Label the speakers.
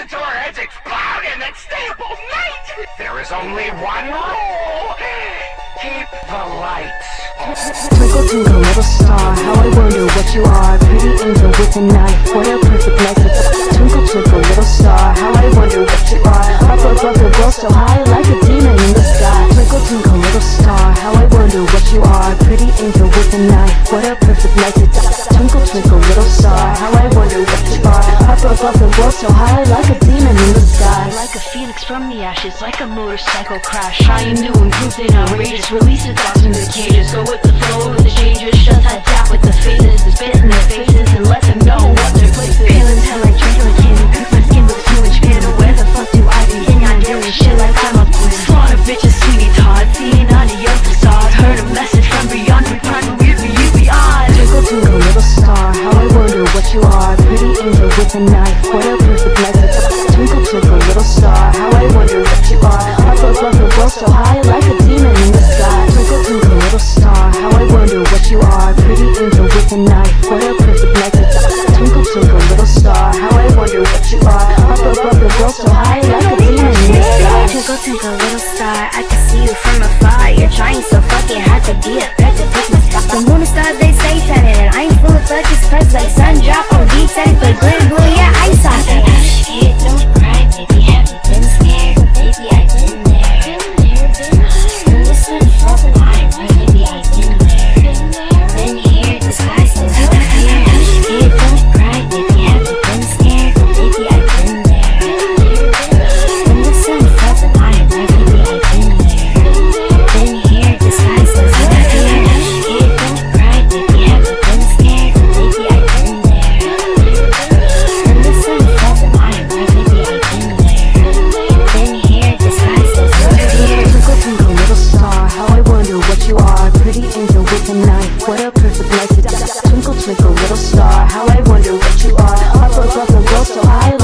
Speaker 1: until our heads explode and then stay up all night! There is only one rule! Keep the lights on.
Speaker 2: Twinkle, twinkle, little star, how I wonder what you are. Pretty angel with a knife, what a perfect night. Twinkle, twinkle, little star, how I wonder what you are. Up above the world so high, like a demon in the sky. Twinkle, twinkle, little star, how I wonder what you are. Pretty angel with a knife, what a perfect night. Twinkle, twinkle, little star, how I wonder what you are. Up above the world so high, like a demon in the sky.
Speaker 3: Like a phoenix from the ashes, like a motorcycle crash. I am new, improved and outrageous. Release the thoughts from the cages. Go with the flow with the changes. Shut that gap with the phases. Spit in their faces and let them know what their place is. Pale and hell like drinking candy. Cook my skin with too much panda. Where the fuck do I begin? I'm doing shit like I'm a queen. Slaughter bitches, Sweeney Todd. Seeing out of your facade. Heard a message from beyond. We find a weird for you beyond.
Speaker 2: Twinkle, twinkle, little star, how I wonder what you are. Pretty angel with a knife, what a perfect night. Twinkle, twinkle, little star, how I wonder what you are. Up above the world so high, like a demon in the sky. Twinkle, twinkle, little star, how I wonder what you are. Pretty angel with a knife, what a perfect night. Twinkle, twinkle, little star, how I wonder what you are. Up above the world so high, like a demon in the sky.
Speaker 4: Twinkle, twinkle, little star, I can see you from afar. You're trying so fucking hard to be a threat to touch my spot. The moon and stars, they say setting, and I'm full of touch, express like sun drop on beat setting. But glitter blue, yeah, I saw that. Shit, don't cry, baby, have you been scared? Baby, I've been there. Listen, fuck the line, baby, I've been there. Been here, disguised as no fear. Shit, don't cry, baby, have you been scared? Baby, I've been there. Listen, fuck the line, baby, I've been there. Been here, disguised as no fear. Shit, don't cry, baby, have you been scared? Baby, I've been there. Listen, fuck the line, baby, I've been there. Been here, disguised as no fear.
Speaker 2: Twinkle, twinkle, little star, how I wonder what you are. Pretty angel with a knife, what a perfect night. Twinkle, twinkle, little star, how I wonder what you are. Up above the world so high.